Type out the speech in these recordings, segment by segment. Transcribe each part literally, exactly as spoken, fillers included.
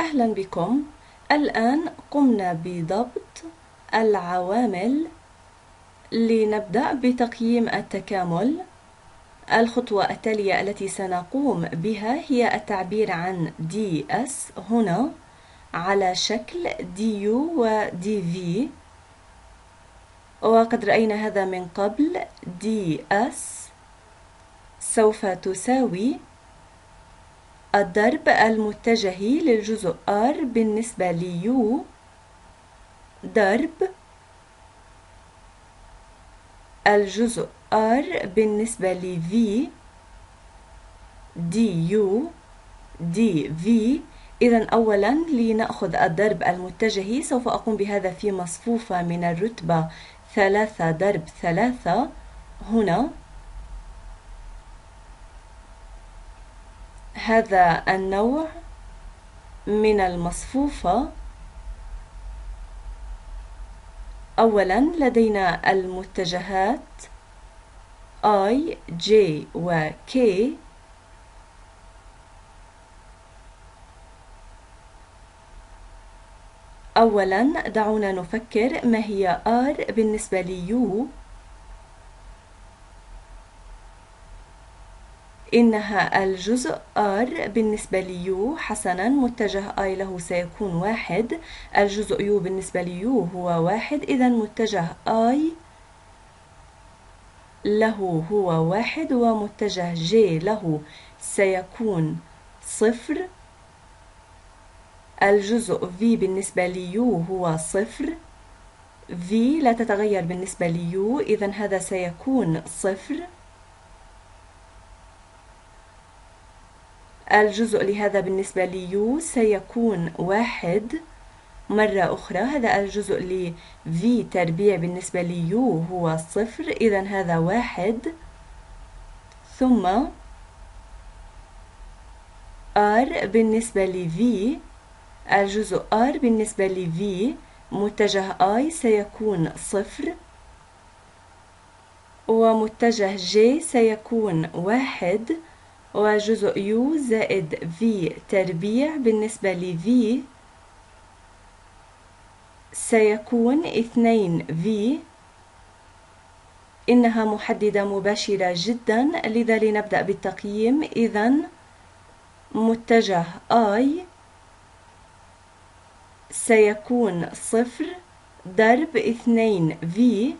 أهلا بكم. الآن قمنا بضبط العوامل لنبدأ بتقييم التكامل. الخطوة التالية التي سنقوم بها هي التعبير عن دي اس هنا على شكل دي يو ودي في، وقد رأينا هذا من قبل. دي اس سوف تساوي الضرب المتجهي للجزء R بالنسبة ليو ضرب الجزء R بالنسبة لV دي يو دي في. إذن أولا لنأخذ الضرب المتجهي سوف أقوم بهذا في مصفوفة من الرتبة ثلاثة ضرب ثلاثة هنا. هذا النوع من المصفوفة. أولا لدينا المتجهات I, J و K. أولا دعونا نفكر ما هي R بالنسبة ليو. إنها الجزء R بالنسبة ليو. حسنا، متجه I له سيكون واحد. الجزء U بالنسبة ليو هو واحد، إذا متجه I له هو واحد ومتجه J له سيكون صفر. الجزء V بالنسبة ليو هو صفر. V لا تتغير بالنسبة ليو، إذا هذا سيكون صفر. الجزء لهذا بالنسبة ليو سيكون واحد. مرة أخرى هذا الجزء ل V تربيع بالنسبة ليو هو صفر، إذا هذا واحد. ثم R بالنسبة ل V، الجزء R بالنسبة ل V متجه I سيكون صفر، ومتجه J سيكون واحد، وجزء U زائد V تربيع بالنسبة ل V سيكون اثنين في. إنها محددة مباشرة جدا، لذا لنبدأ بالتقييم. إذن متجه I سيكون صفر ضرب اثنين في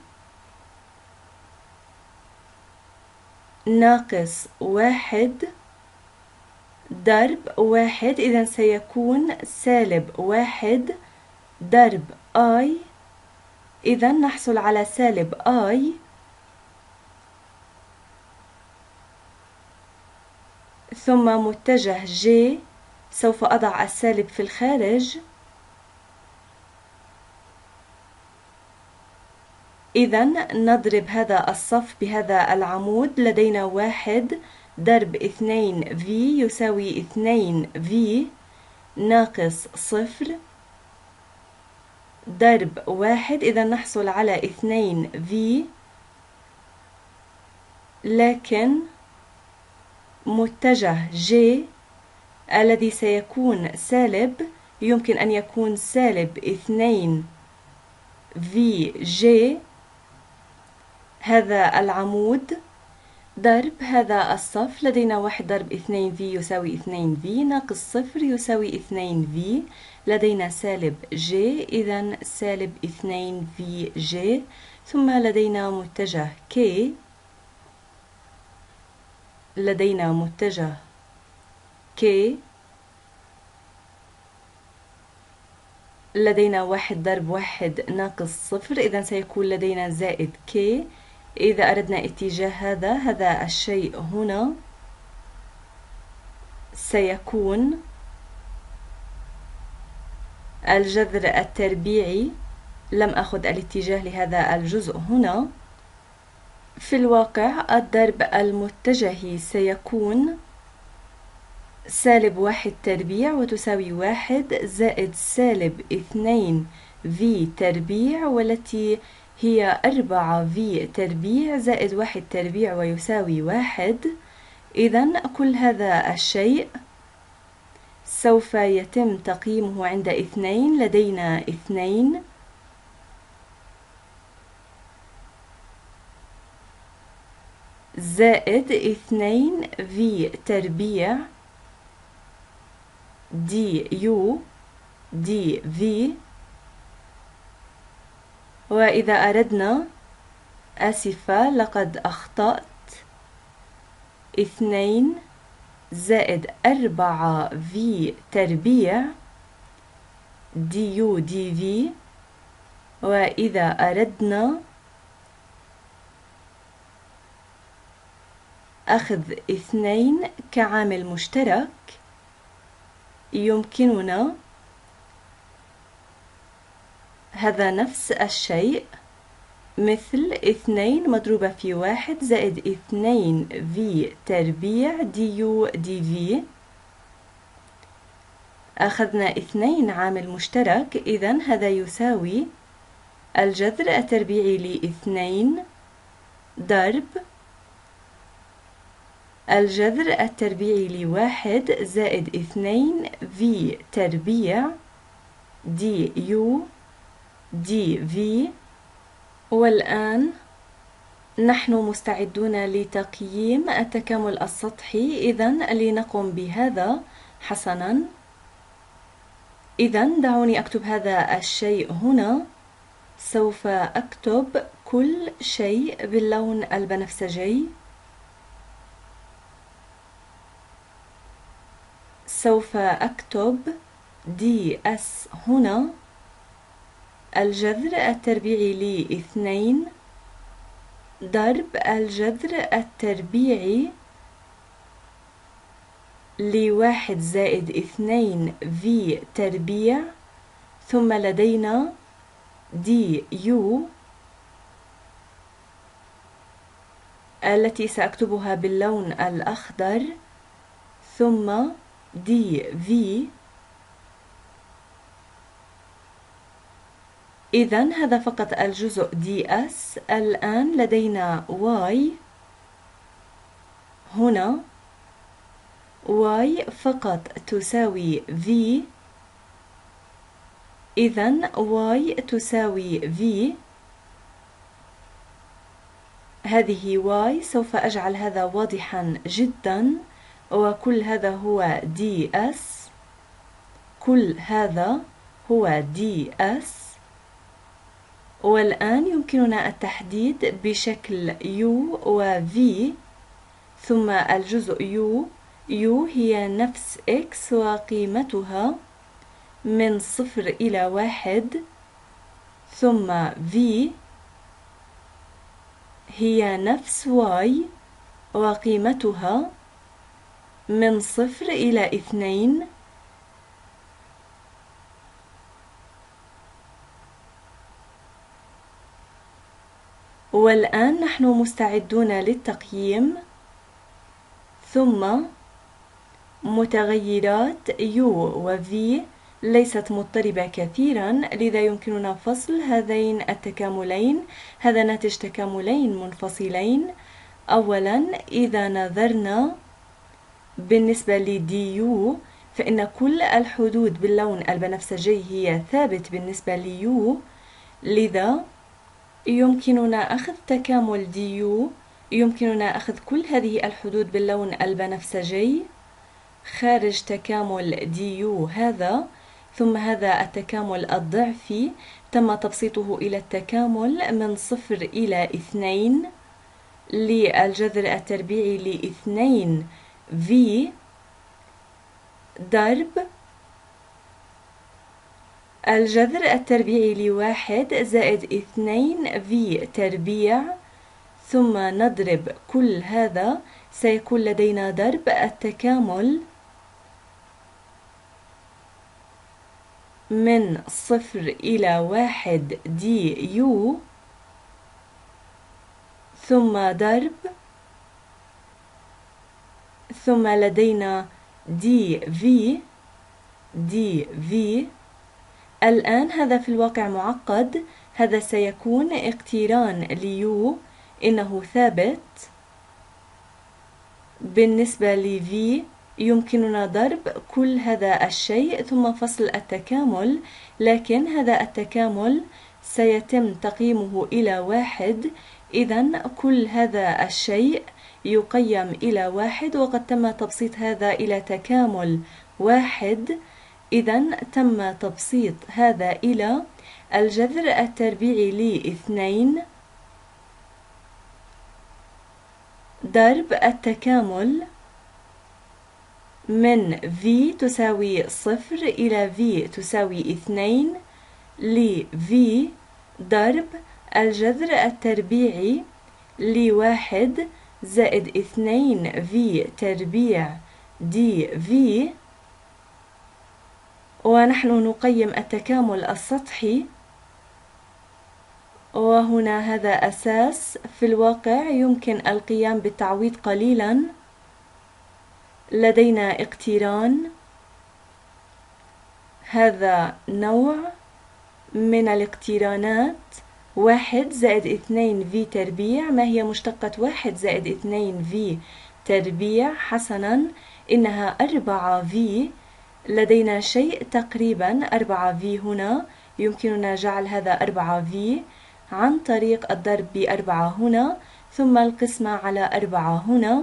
ناقص واحد ضرب واحد، إذن سيكون سالب واحد ضرب I. إذن نحصل على سالب I. ثم متجه J سوف أضع السالب في الخارج. إذن نضرب هذا الصف بهذا العمود. لدينا واحد ضرب اثنين في يساوي اثنين في ناقص صفر ضرب واحد، إذا نحصل على اثنين في. لكن متجه J الذي سيكون سالب يمكن أن يكون سالب اثنين في J، هذا العمود ضرب هذا الصف. لدينا واحد ضرب اثنين في يساوي اثنين في ناقص صفر يساوي اثنين في. لدينا سالب J، إذا سالب اثنين في J. ثم لدينا متجه K. لدينا متجه K. لدينا واحد ضرب واحد ناقص صفر، إذا سيكون لدينا زائد K. إذا أردنا اتجاه هذا هذا الشيء هنا سيكون الجذر التربيعي. لم أخذ الاتجاه لهذا الجزء هنا. في الواقع الضرب المتجهي سيكون سالب واحد تربيع وتساوي واحد زائد سالب اثنين في تربيع، والتي هي أربعة في تربيع زائد واحد تربيع ويساوي واحد. إذن كل هذا الشيء سوف يتم تقييمه عند اثنين، لدينا اثنين زائد اثنين في تربيع دي يو دي في. وإذا أردنا، آسفة لقد أخطأت، اثنين زائد أربعة في تربيع دي يو دي في. وإذا أردنا أخذ اثنين كعامل مشترك، يمكننا هذا نفس الشيء، مثل اثنين مضروبة في واحد زائد اثنين في تربيع دي يو دي في. أخذنا اثنين عامل مشترك، إذن هذا يساوي الجذر التربيعي لاثنين ضرب الجذر التربيعي لواحد زائد اثنين في تربيع دي يو دي في. والآن نحن مستعدون لتقييم التكامل السطحي، إذن لنقم بهذا. حسناً، إذن دعوني أكتب هذا الشيء هنا. سوف أكتب كل شيء باللون البنفسجي. سوف أكتب دي اس هنا، الجذر التربيعي لاثنين ضرب الجذر التربيعي لواحد زائد اثنين في تربيع، ثم لدينا دي يو التي سأكتبها باللون الأخضر، ثم دي في. إذن هذا فقط الجزء دي اس. الآن لدينا واي هنا، واي فقط تساوي في. إذن واي تساوي في، هذه واي. سوف أجعل هذا واضحا جدا، وكل هذا هو دي اس، كل هذا هو دي اس. والآن يمكننا التحديد بشكل يو و في، ثم الجزء يو يو هي نفس إكس وقيمتها من صفر إلى واحد، ثم في هي نفس واي وقيمتها من صفر إلى اثنين. والآن نحن مستعدون للتقييم. ثم متغيرات يو و في ليست مضطربة كثيرا، لذا يمكننا فصل هذين التكاملين. هذا ناتج تكاملين منفصلين. أولا، إذا نظرنا بالنسبة لدي يو، فإن كل الحدود باللون البنفسجي هي ثابت بالنسبة ليو، لذا يمكننا أخذ تكامل دي يو، يمكننا أخذ كل هذه الحدود باللون البنفسجي خارج تكامل دي يو هذا، ثم هذا التكامل الضعفي تم تبسيطه إلى التكامل من صفر إلى اثنين للجذر التربيعي لاثنين في ضرب الجذر التربيعي لواحد زائد اثنين في تربيع، ثم نضرب كل هذا. سيكون لدينا ضرب التكامل من صفر إلى واحد دي يو، ثم ضرب، ثم لدينا دي في دي في. الآن هذا في الواقع معقد، هذا سيكون اقتران ليو، إنه ثابت بالنسبة لفي يمكننا ضرب كل هذا الشيء ثم فصل التكامل، لكن هذا التكامل سيتم تقييمه إلى واحد، إذن كل هذا الشيء يقيم إلى واحد، وقد تم تبسيط هذا إلى تكامل واحد، إذن تم تبسيط هذا إلى الجذر التربيعي لاثنين ضرب التكامل من v تساوي صفر إلى v تساوي اثنين ل v ضرب الجذر التربيعي لواحد زائد اثنين v تربيع دي في، ونحن نقيم التكامل السطحي، وهنا هذا أساس. في الواقع يمكن القيام بالتعويض قليلا. لدينا اقتران، هذا نوع من الاقترانات، واحد زائد اثنين في تربيع. ما هي مشتقة واحد زائد اثنين في تربيع؟ حسنا، إنها أربعة في. لدينا شيء تقريبا أربعة في هنا، يمكننا جعل هذا أربعة في عن طريق الضرب بأربعة هنا ثم القسمة على أربعة هنا.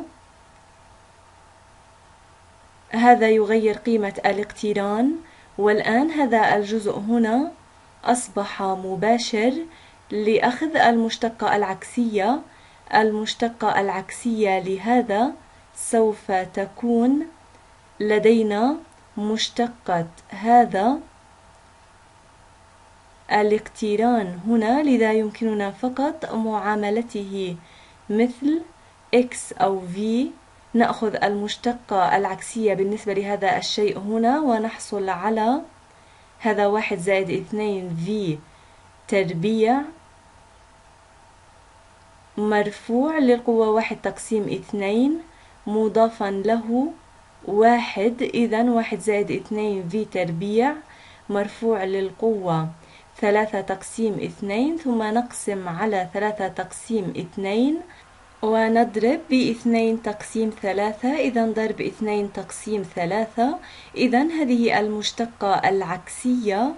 هذا يغير قيمة الاقتران، والآن هذا الجزء هنا أصبح مباشر لأخذ المشتقة العكسية. المشتقة العكسية لهذا سوف تكون لدينا مشتقة هذا الاقتران هنا، لذا يمكننا فقط معاملته مثل x أو v. نأخذ المشتقة العكسية بالنسبة لهذا الشيء هنا ونحصل على هذا واحد زائد اثنين في تربيع مرفوع للقوة واحد تقسيم اثنين مضافا له واحد، إذن واحد زائد اثنين في تربيع مرفوع للقوة ثلاثة تقسيم اثنين، ثم نقسم على ثلاثة تقسيم اثنين ونضرب باثنين تقسيم ثلاثة، إذن ضرب اثنين تقسيم ثلاثة. إذن هذه المشتقة العكسية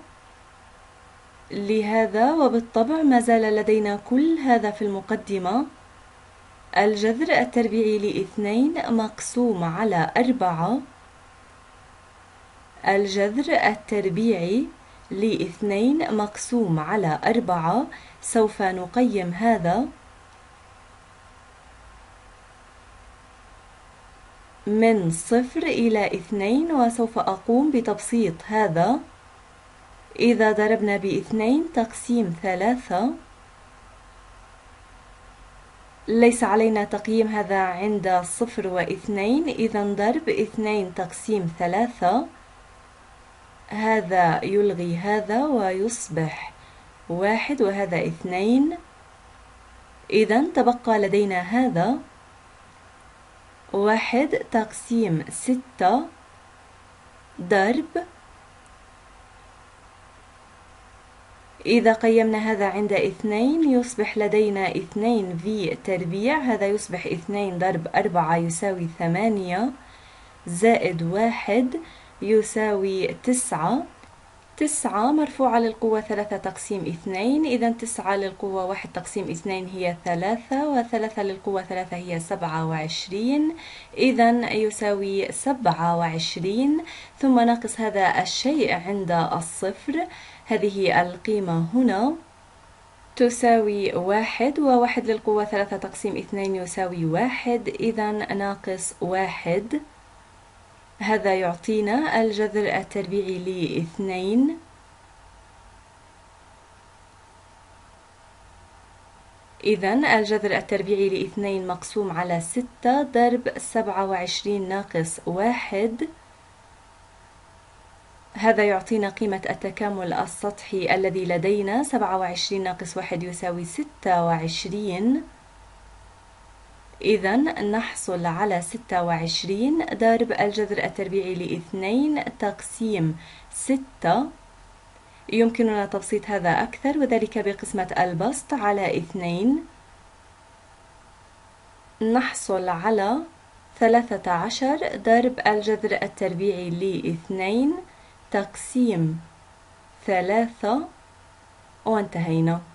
لهذا، وبالطبع ما زال لدينا كل هذا في المقدمة. الجذر التربيعي لاثنين مقسوم على أربعة، الجذر التربيعي لاثنين مقسوم على أربعة. سوف نقيم هذا من صفر إلى اثنين، وسوف أقوم بتبسيط هذا. إذا ضربنا باثنين تقسيم ثلاثة، ليس علينا تقييم هذا عند صفر واثنين، إذا ضرب اثنين تقسيم ثلاثة، هذا يلغي هذا ويصبح واحد وهذا اثنين. إذا تبقى لدينا هذا واحد تقسيم ستة ضرب، إذا قيمنا هذا عند اثنين يصبح لدينا اثنين في تربيع، هذا يصبح اثنين ضرب أربعة يساوي ثمانية زائد واحد يساوي تسعة. تسعة مرفوعة للقوة ثلاثة تقسيم اثنين، إذا تسعة للقوة واحد تقسيم اثنين هي ثلاثة، وثلاثة للقوة ثلاثة هي سبعة وعشرين، إذا يساوي سبعة وعشرين. ثم نقص هذا الشيء عند الصفر، هذه القيمة هنا تساوي واحد، وواحد للقوة ثلاثة تقسيم اثنين يساوي واحد، إذا ناقص واحد. هذا يعطينا الجذر التربيعي لاثنين، إذا الجذر التربيعي لاثنين مقسوم على ستة ضرب سبعة وعشرين ناقص واحد، هذا يعطينا قيمة التكامل السطحي الذي لدينا. سبعة وعشرين ناقص واحد يساوي ستة وعشرين، إذا نحصل على ستة وعشرين ضرب الجذر التربيعي لاثنين تقسيم ستة. يمكننا تبسيط هذا أكثر، وذلك بقسمة البسط على اثنين، نحصل على ثلاثة عشر ضرب الجذر التربيعي لاثنين تقسيم ثلاثة، وانتهينا.